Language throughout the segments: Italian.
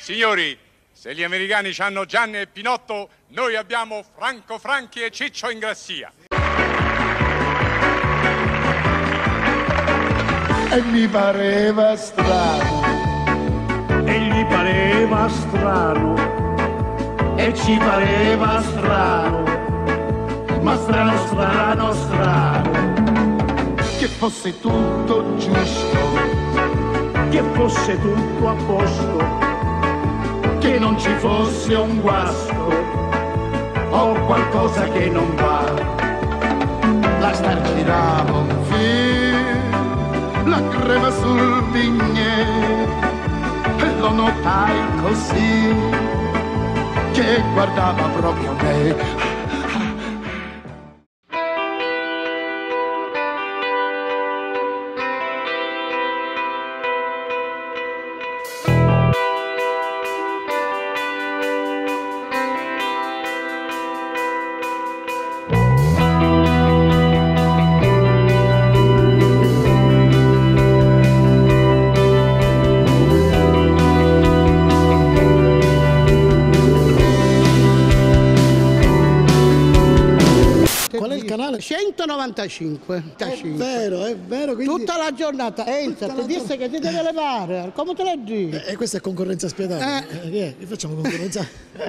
Signori, se gli americani hanno Gianni e Pinotto, noi abbiamo Franco Franchi e Ciccio Ingrassia. E mi pareva strano. E gli pareva strano. E ci pareva strano. Ma strano, strano, strano. Che fosse tutto giusto. Che fosse tutto a posto. Che non ci fosse un guasto o qualcosa che non va. La star girava un fil, la crema sul bignè, e lo notai così che guardava proprio me. Qual è il canale? 195. È vero. Quindi... Tutta la giornata. Enza, ti disse che ti deve levare. Come te lo dici? E questa è concorrenza spietata. Che facciamo concorrenza?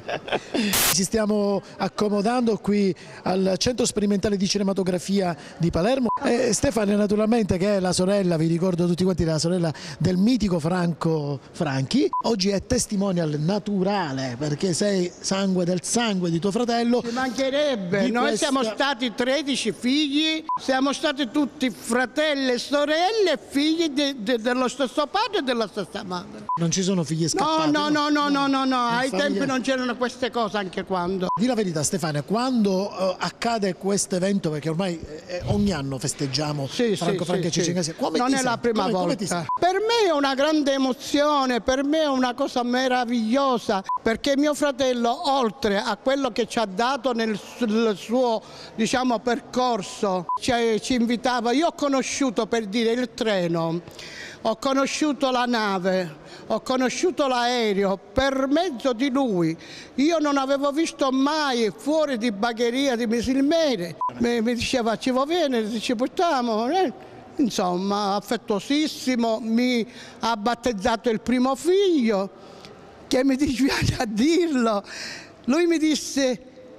Ci stiamo accomodando qui al Centro Sperimentale di Cinematografia di Palermo. E Stefania, naturalmente, che è la sorella, vi ricordo tutti quanti, la sorella del mitico Franco Franchi, oggi è testimonial naturale perché sei sangue del sangue di tuo fratello. Ci mancherebbe. Noi siamo stati 13 figli, siamo stati tutti fratelli e sorelle, figli dello stesso padre e della stessa madre. Non ci sono figli scappati? No. Ai tempi non c'erano queste cose anche quando. Di la verità, Stefania, quando accade questo evento, perché ormai ogni anno festeggiamo Franco Franchi e Ciccio Ingrassia, non è la prima volta. Per me è una grande emozione, per me è una cosa meravigliosa, perché mio fratello, oltre a quello che ci ha dato nel suo, diciamo, percorso, ci invitava. Io ho conosciuto, per dire, il treno, ho conosciuto la nave, ho conosciuto l'aereo per mezzo di lui. Io non avevo visto mai fuori di Bagheria di Misilmere. Mi diceva ci va bene, ci portiamo. Insomma, affettuosissimo, mi ha battezzato il primo figlio, che mi dispiace a dirlo. Lui mi disse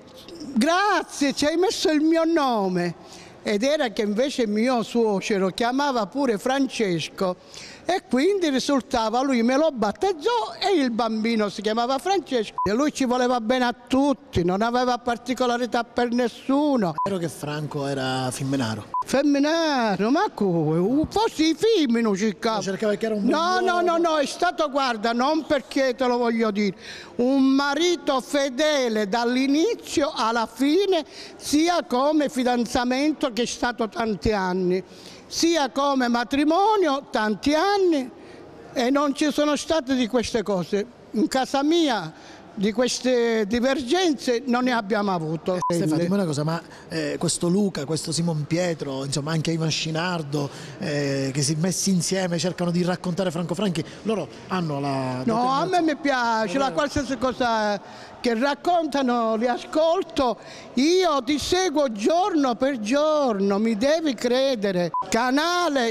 grazie, ci hai messo il mio nome. Ed era che invece mio suocero chiamava pure Francesco e quindi risultava, lui me lo battezzò e il bambino si chiamava Francesco. E lui ci voleva bene a tutti, non aveva particolarità per nessuno. È vero che Franco era femminaro? Femminaro, ma come? Forse i femmini cercava che era un No, è stato, guarda, non perché te lo voglio dire, un marito fedele dall'inizio alla fine, sia come fidanzamento che è stato tanti anni, sia come matrimonio tanti anni, e non ci sono state di queste cose. In casa mia di queste divergenze non ne abbiamo avuto. Stefano, dimmi una cosa, ma questo Luca, questo Simon Pietro, insomma anche Ivan Scinardo, che si messi insieme cercano di raccontare Franco Franchi, loro hanno la... No, a me mi piace, la qualsiasi cosa che raccontano li ascolto, io ti seguo giorno per giorno, mi devi credere. Canale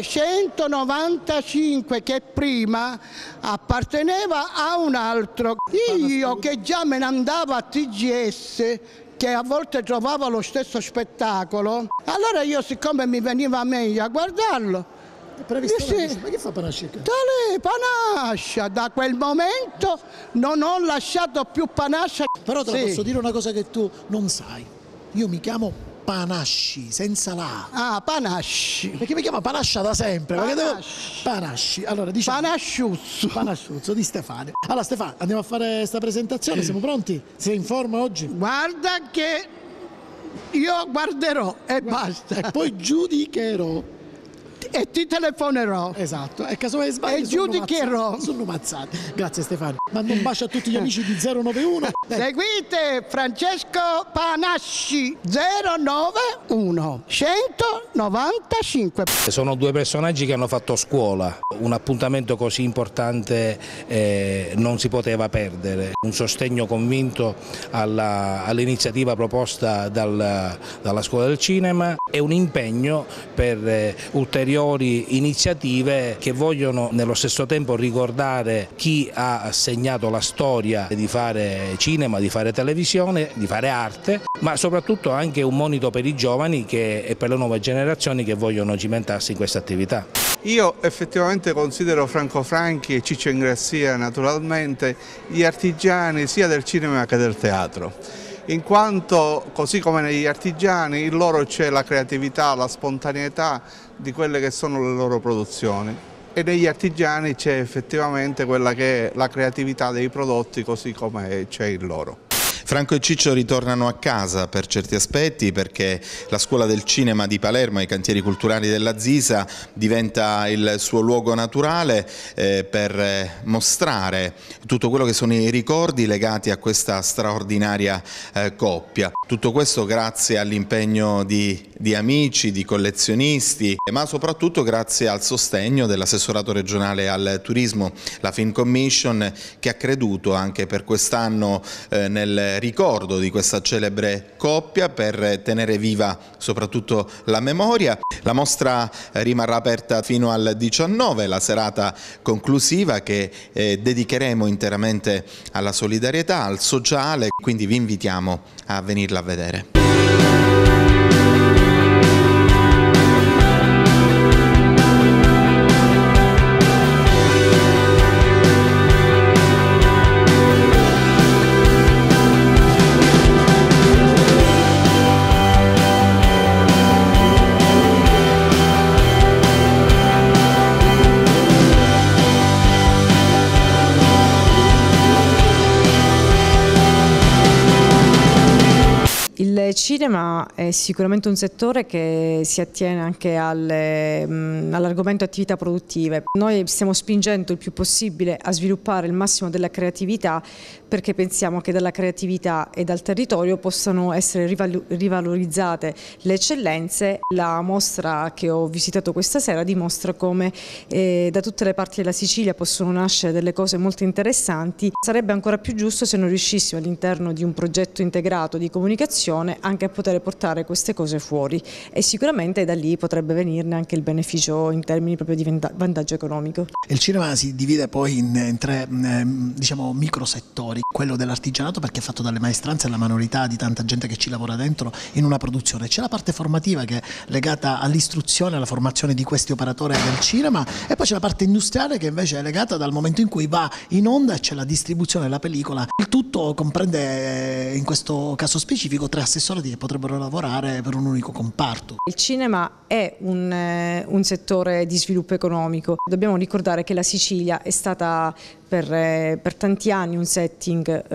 195 che prima apparteneva a un altro, io che già me ne andavo a TGS, che a volte trovavo lo stesso spettacolo, allora io, siccome mi veniva meglio a guardarlo, ma che fa Panascia? Tale Panascia, da quel momento non ho lasciato più Panascia. Però te la posso dire una cosa che tu non sai, io mi chiamo Panasci, senza la A. Ah, Panasci. Perché mi chiama Panascia da sempre. Panasci. Allora, diciamo Panasciuzzo di Stefano. Allora Stefano, andiamo a fare questa presentazione, siamo pronti? Sei in forma oggi? Guarda che io guarderò e basta. E poi giudicherò. e ti telefonerò. Esatto, e casomai sbaglio E giudicherò. sono mazzati. Grazie Stefano. Mando un bacio a tutti gli amici di 091. Seguite Francesco Panasci 091 195. Sono due personaggi che hanno fatto scuola, un appuntamento così importante non si poteva perdere, un sostegno convinto all'iniziativa proposta dalla Scuola del Cinema e un impegno per ulteriori iniziative che vogliono nello stesso tempo ricordare chi ha segnato la storia di fare cinema, di fare televisione, di fare arte, ma soprattutto anche un monito per i giovani e per le nuove generazioni che vogliono cimentarsi in questa attività. Io effettivamente considero Franco Franchi e Ciccio Ingrassia naturalmente gli artigiani sia del cinema che del teatro, in quanto così come negli artigiani in loro c'è la creatività, la spontaneità di quelle che sono le loro produzioni e negli artigiani c'è effettivamente quella che è la creatività dei prodotti così come c'è in loro. Franco e Ciccio ritornano a casa per certi aspetti perché la Scuola del Cinema di Palermo e i cantieri culturali della Zisa diventa il suo luogo naturale per mostrare tutto quello che sono i ricordi legati a questa straordinaria coppia. Tutto questo grazie all'impegno di amici, di collezionisti, ma soprattutto grazie al sostegno dell'assessorato regionale al turismo, la Film Commission, che ha creduto anche per quest'anno nel ricordo di questa celebre coppia per tenere viva soprattutto la memoria. La mostra rimarrà aperta fino al 19, la serata conclusiva che dedicheremo interamente alla solidarietà, al sociale, quindi vi invitiamo a venirla a vedere. Il cinema è sicuramente un settore che si attiene anche all'argomento attività produttive. Noi stiamo spingendo il più possibile a sviluppare il massimo della creatività perché pensiamo che dalla creatività e dal territorio possano essere rivalorizzate le eccellenze. La mostra che ho visitato questa sera dimostra come da tutte le parti della Sicilia possono nascere delle cose molto interessanti. Sarebbe ancora più giusto se noi riuscissimo all'interno di un progetto integrato di comunicazione anche a poter portare queste cose fuori e sicuramente da lì potrebbe venirne anche il beneficio in termini proprio di vantaggio economico. Il cinema si divide poi in tre diciamo microsettori, quello dell'artigianato perché è fatto dalle maestranze e la manualità di tanta gente che ci lavora dentro in una produzione, c'è la parte formativa che è legata all'istruzione, alla formazione di questi operatori del cinema e poi c'è la parte industriale che invece è legata dal momento in cui va in onda e c'è la distribuzione della pellicola. Il tutto comprende in questo caso specifico tre assessorati che potrebbero lavorare per un unico comparto. Il cinema è un settore di sviluppo economico. Dobbiamo ricordare che la Sicilia è stata per tanti anni un setting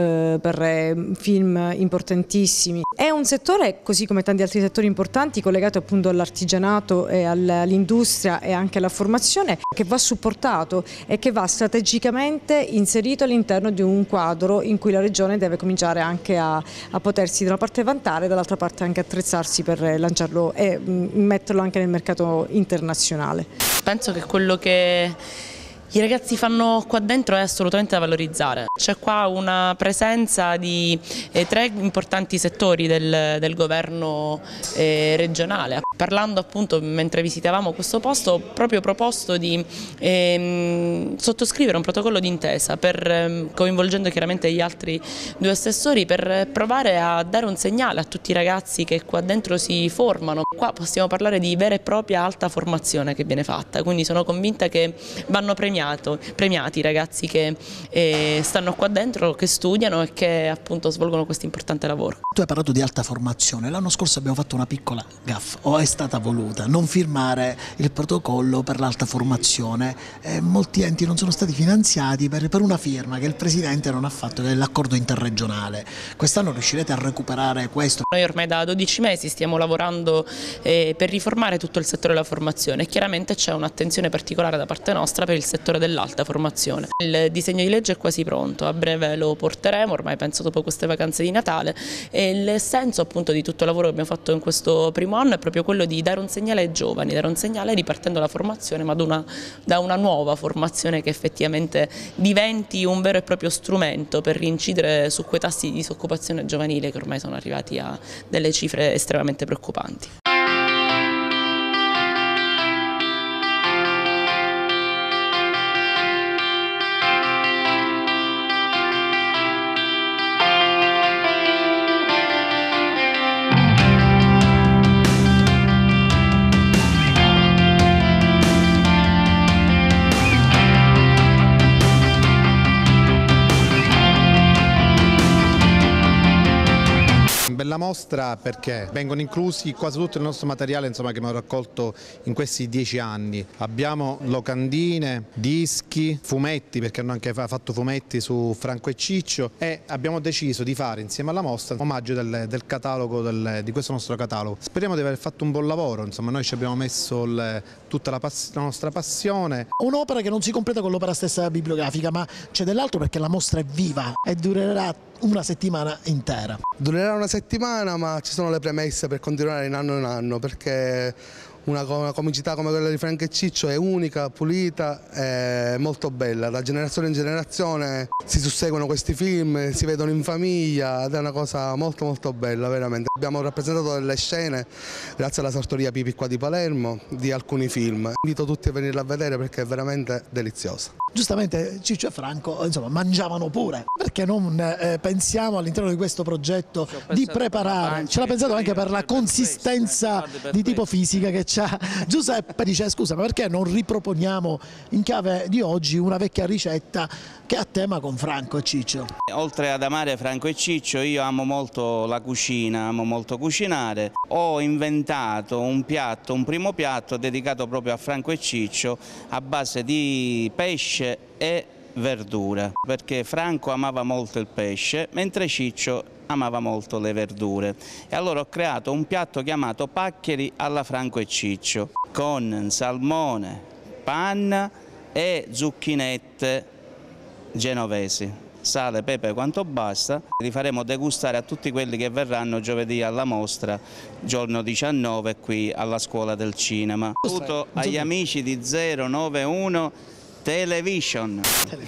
per film importantissimi. È un settore, così come tanti altri settori importanti, collegato appunto all'artigianato e all'industria e anche alla formazione, che va supportato e che va strategicamente inserito all'interno di un quadro in cui la Regione deve cominciare anche a potersi da una parte vantare e dall'altra parte anche attrezzarsi per lanciarlo e metterlo anche nel mercato internazionale. Penso che quello che i ragazzi fanno qua dentro è assolutamente da valorizzare. C'è qua una presenza di tre importanti settori del governo regionale. Parlando appunto mentre visitavamo questo posto, ho proprio proposto di sottoscrivere un protocollo d'intesa coinvolgendo chiaramente gli altri due assessori per provare a dare un segnale a tutti i ragazzi che qua dentro si formano. Qua possiamo parlare di vera e propria alta formazione che viene fatta, quindi sono convinta che vanno premiati premiati i ragazzi che stanno qua dentro, che studiano e che appunto svolgono questo importante lavoro. Tu hai parlato di alta formazione, l'anno scorso abbiamo fatto una piccola gaffa, o è stata voluta, non firmare il protocollo per l'alta formazione. Molti enti non sono stati finanziati per una firma che il Presidente non ha fatto, che è l'accordo interregionale. Quest'anno riuscirete a recuperare questo? Noi ormai da 12 mesi stiamo lavorando per riformare tutto il settore della formazione e chiaramente c'è un'attenzione particolare da parte nostra per il settore dell'alta formazione. Il disegno di legge è quasi pronto, a breve lo porteremo, ormai penso dopo queste vacanze di Natale, e il senso appunto di tutto il lavoro che abbiamo fatto in questo primo anno è proprio quello di dare un segnale ai giovani, dare un segnale ripartendo dalla formazione, ma da una nuova formazione che effettivamente diventi un vero e proprio strumento per incidere su quei tassi di disoccupazione giovanile che ormai sono arrivati a delle cifre estremamente preoccupanti. Bella mostra perché vengono inclusi quasi tutto il nostro materiale, insomma, che abbiamo raccolto in questi 10 anni. Abbiamo locandine, dischi, fumetti, perché hanno anche fatto fumetti su Franco e Ciccio, e abbiamo deciso di fare insieme alla mostra un omaggio del catalogo, di questo nostro catalogo. Speriamo di aver fatto un buon lavoro, insomma, noi ci abbiamo messo tutta la nostra passione. Un'opera che non si completa con l'opera stessa bibliografica, ma c'è dell'altro perché la mostra è viva e durerà una settimana intera. Durerà una settimana, ma ci sono le premesse per continuare in anno, perché una comicità come quella di Franco e Ciccio è unica, pulita e molto bella. Da generazione in generazione si susseguono questi film, si vedono in famiglia ed è una cosa molto molto bella, veramente. Abbiamo rappresentato delle scene, grazie alla sartoria Pipi qua di Palermo, di alcuni film. Invito tutti a venirla a vedere perché è veramente deliziosa. Giustamente Ciccio e Franco, insomma, mangiavano pure. Perché non pensiamo all'interno di questo progetto di preparare? Ce l'ha pensato anche per la consistenza di tipo fisica che c'ha. Giuseppe dice: scusa, ma perché non riproponiamo in chiave di oggi una vecchia ricetta che ha tema con Franco e Ciccio? Oltre ad amare Franco e Ciccio, io amo molto la cucina, amo molto cucinare. Ho inventato un primo piatto dedicato proprio a Franco e Ciccio a base di pesce e verdure, perché Franco amava molto il pesce mentre Ciccio amava molto le verdure, e allora ho creato un piatto chiamato paccheri alla Franco e Ciccio con salmone, panna e zucchinette genovesi, sale, pepe quanto basta. Li faremo degustare a tutti quelli che verranno giovedì alla mostra, giorno 19, qui alla Scuola del Cinema. Saluto agli amici di 091 Television.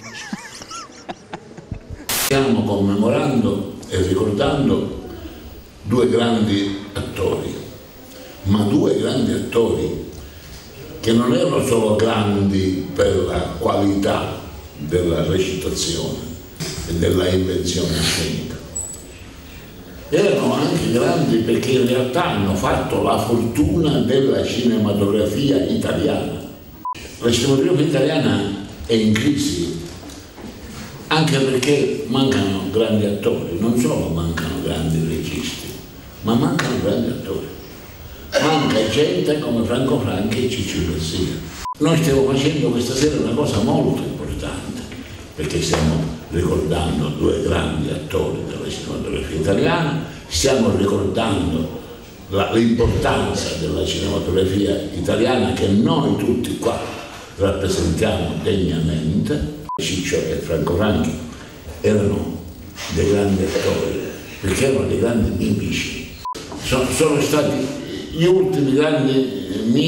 Stiamo commemorando e ricordando due grandi attori, ma due grandi attori che non erano solo grandi per la qualità della recitazione e della invenzione scenica, erano anche grandi perché in realtà hanno fatto la fortuna della cinematografia italiana. La cinematografia italiana è in crisi anche perché mancano grandi attori, non solo mancano grandi registi, ma mancano grandi attori. Manca gente come Franco Franchi e Ciccio Garcia. Noi stiamo facendo questa sera una cosa molto importante, perché stiamo ricordando due grandi attori della cinematografia italiana, stiamo ricordando l'importanza della cinematografia italiana che noi tutti qua rappresentiamo degnamente. Ciccio e Franco Franchi erano dei grandi attori, perché erano dei grandi mimici. Sono stati gli ultimi grandi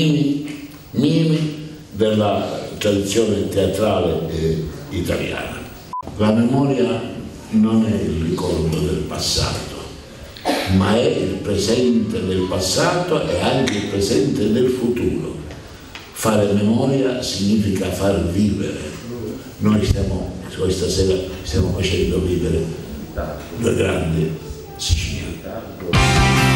mimi della tradizione teatrale italiana. La memoria non è il ricordo del passato, ma è il presente del passato e anche il presente del futuro. Fare memoria significa far vivere. Noi questa sera stiamo facendo vivere due grandi siciliani.